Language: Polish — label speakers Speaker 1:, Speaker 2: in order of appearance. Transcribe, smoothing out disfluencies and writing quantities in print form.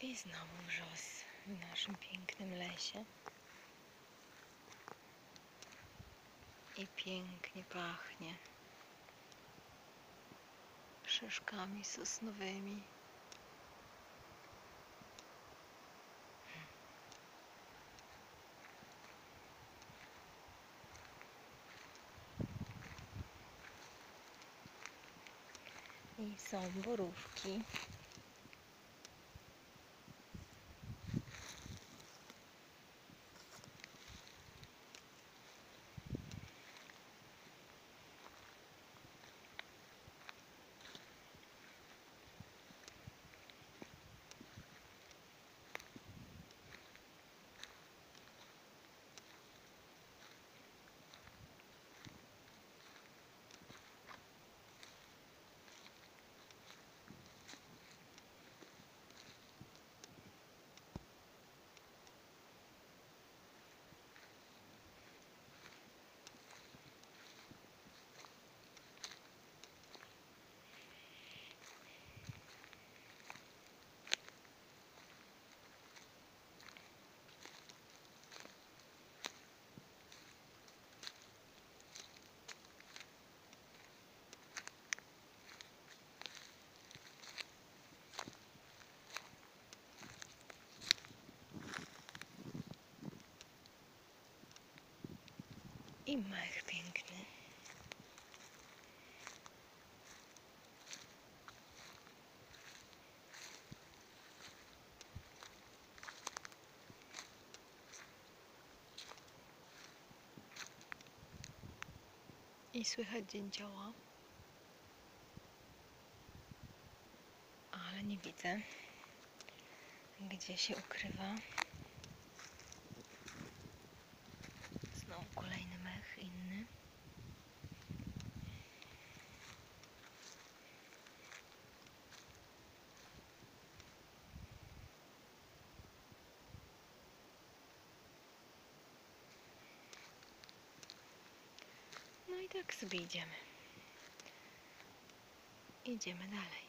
Speaker 1: I znowu wrzos w naszym pięknym lesie. I pięknie pachnie szyszkami sosnowymi. I są borówki. I mech piękny. I słychać dzięcioła. Ale nie widzę, gdzie się ukrywa. Znowu kolejny mech inny. No i tak sobie idziemy. Idziemy dalej.